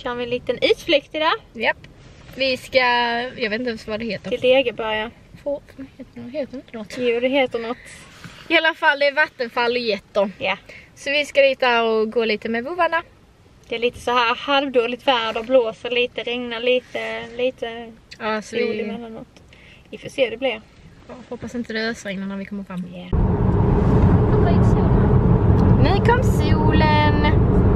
kör vi en liten utflykt idag. Japp. Vi ska, jag vet inte ens vad det heter. Till Degeberga. Heter inte något. Jo, det heter något. I alla fall, det är vattenfall och getter. Ja. Så vi ska dit där och gå lite med vovvarna. Det är lite så här halvdåligt väder, blåser lite, regnar lite Ja, så sol emellanåt. Vi får se hur det blir. Hoppas inte det ösregnar när vi kommer fram. Yeah. Nu kom solen.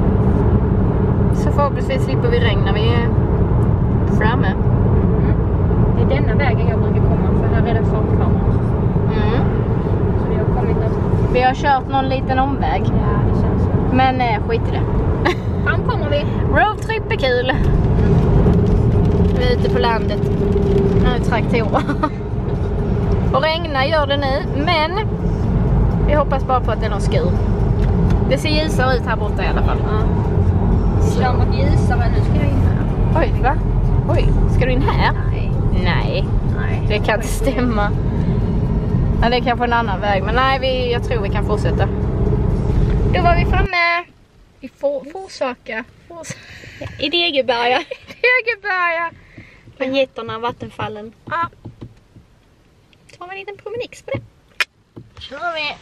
Så förhoppningsvis slipper vi regn när vi är framme. Det är denna vägen jag brukar komma, för här är det fartkameran. Så vi har kommit något. Vi har kört någon liten omväg. Ja, det känns så. Men skit i det. Fram kommer vi. Roadtrip är kul. Vi är ute på landet. Nu är traktorer. Och regna gör det nu. Men vi hoppas bara på att det är någon skur. Det ser ljusare ut här borta i alla fall. Ja. Vi kör mot ljusare. Nu ska jag in här. Oj, va? Oj, ska du in här? Nej. Nej, det kan inte stämma. Ja, det är kanske en annan väg. Men nej, jag tror vi kan fortsätta. Då var vi framme. Vi får försöka. I Degeberga. Degeberga. Med getterna, vattenfallen. Ja. Tar vi en liten promenix på det. Kör vi.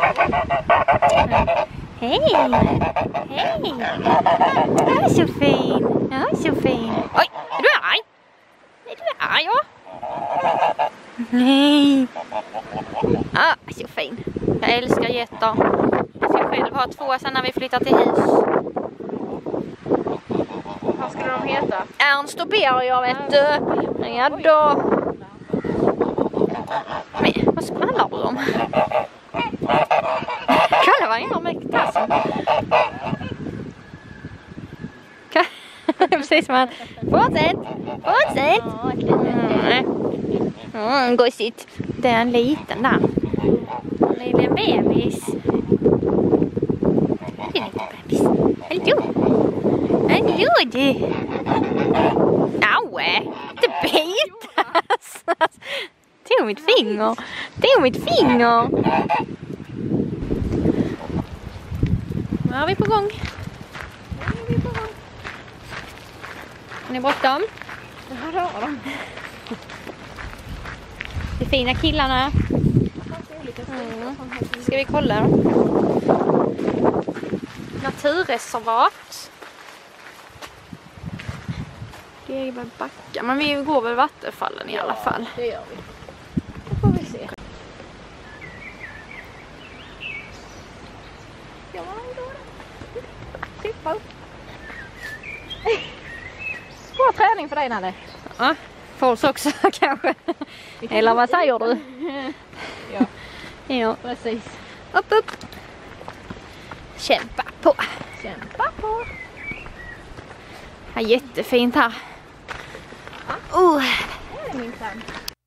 Hej! Hej! Jag är så fin. Jag är så fin. Oj, är du arg? Är du arg, ja? Nej. Ja, så fin. Jag älskar getter. Jag ska själv ha 2 sen när vi flyttar till hus. Vad skulle de heta? Ernst och Berger, vet du. Ja då. Men vad skvallrar du om? Kolla vad jag gör med tassen. Precis som han. Fortsätt. Gosigt. Det är en liten där. Lilla bebis. Det är en liten bebis. Hallå du. Au, inte bitas. Tog mitt finger. Nu är vi på gång. Är ni bråttom? Ja, det har de. De fina killarna. Ska vi kolla? Naturreservat. Det är bara backa. Men vi går väl vattenfallen i alla fall. Det gör vi. Då får vi se. Ja, då. Tippa upp. Bra träning för dig, Nalle. Ja, Fors också kanske. Eller vad säger du? Ja, Precis. upp. Kämpa på. Ja, jättefint här. Det är min plan.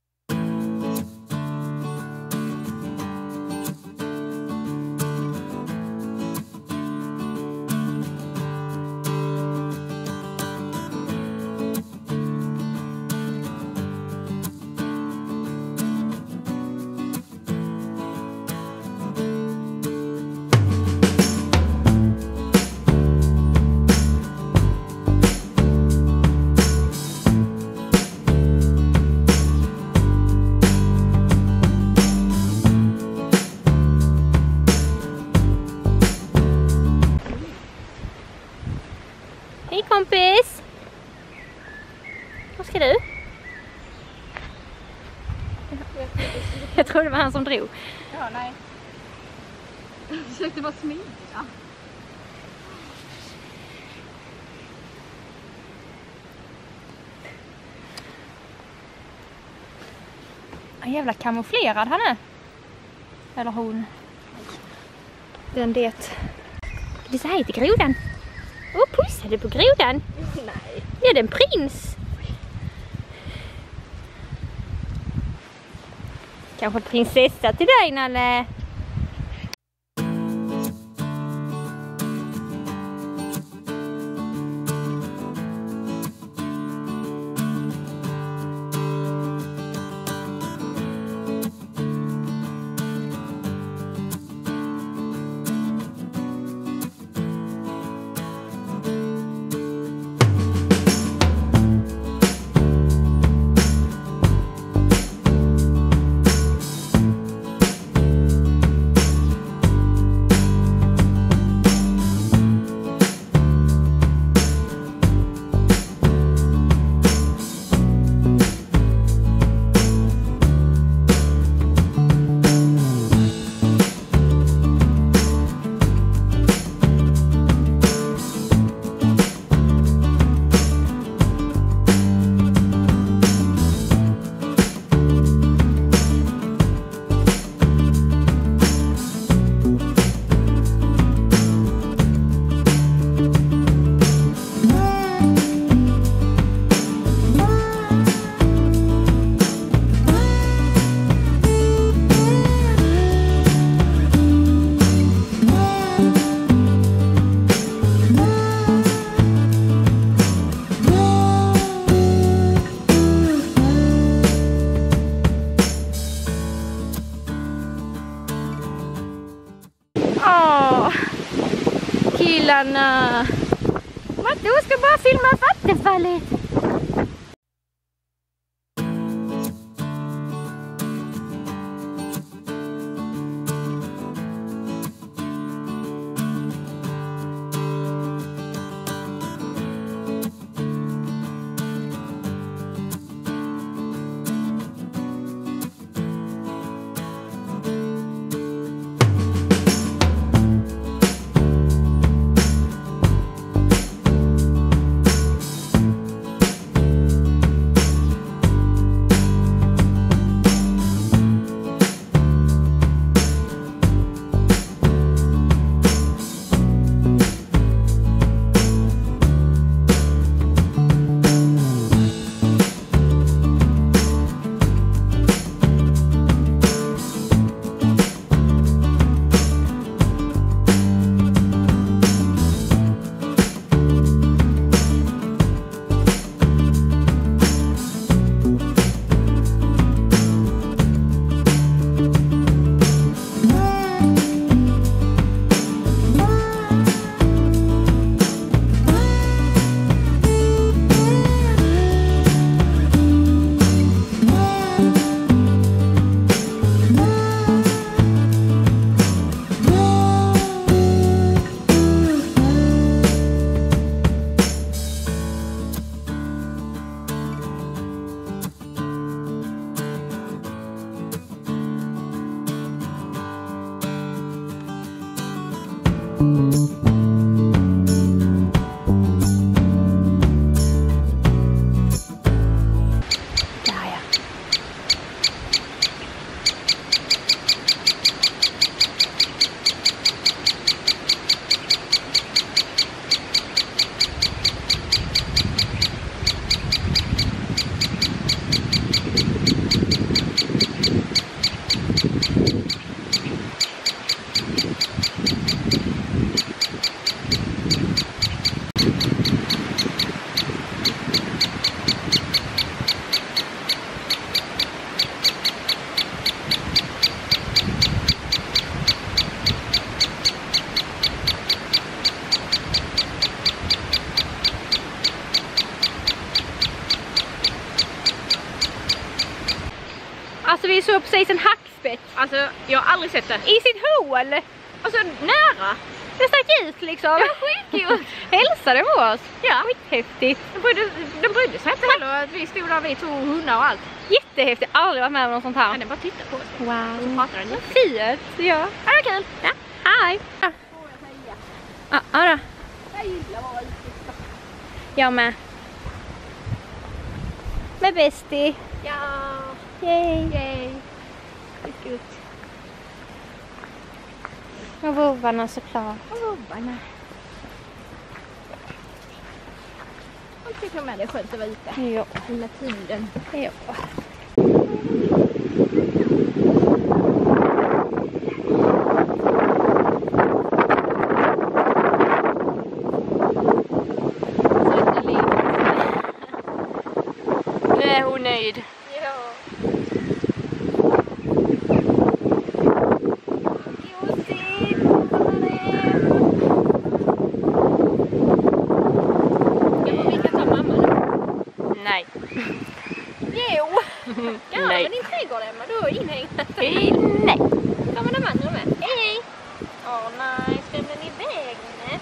Hej kompis! Var ska du? Jag tror det var han som drog. Ja, nej. Jag försökte bara smita. Jävla kamouflerad han är. Eller hon. Den det. Det så här till grodan. Pussade på grodan. Nej. Ja, det är en prins. Kanske prinsessa till dig, Nalle. Stanna! Matto ska bara filma vattenfallet. Alltså vi såg precis en hackspett. Alltså jag har aldrig sett det. I sitt hål. Alltså nära. Det stack ut liksom. Ja, skitkul. Hälsade på oss. Ja. Skithäftigt. De brydde sig inte heller att vi stod där, vi tog hundar och allt. Jättehäftigt. Aldrig varit med om något sånt här. Ja, den bara tittade på oss. Wow. Så pratade den lite. Fint. Ja. Ja, det var kul. Ja. Hej. Ja. Ja, då. Jag med. Med Bestie. Ja. Yay. Yay. Skitgott. Och vovvarna såklart. Och vovvarna. Jag tycker med det är skönt att vara ute. Ja. Hela tiden. Ja. Nu är hon nöjd. Ja. Nej. Jo! Ja, Nej. men din trädgård Emma, du är inhängd. Nej. Ja, men de andra med. Hej! Åh nej, skrämde den iväg henne?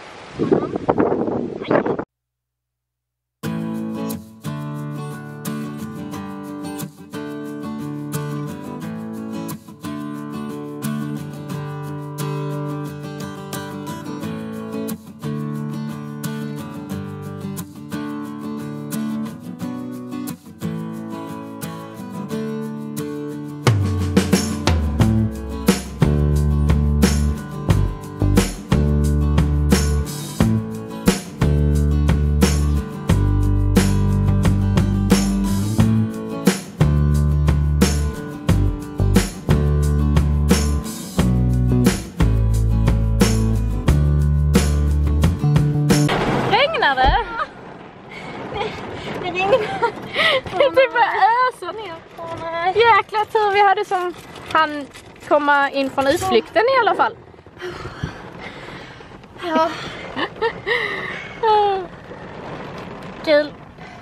Det bara öser ner. Jäkla tur vi hade som han komma in från utflykten i alla fall. Ja. Kul.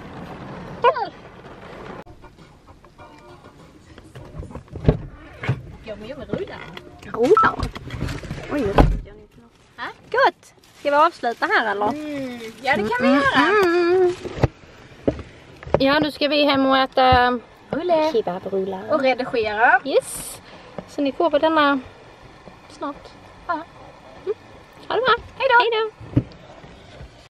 Jag med rullar. Rullar. Oj. Gott. Ska vi avsluta här eller? Ja, det kan vi göra. Ja, nu ska vi hem och äta kebabbrullar. Och redigera. Yes. Så ni får väl denna snart. Ja. Ha det bra. Hej då. Hej då.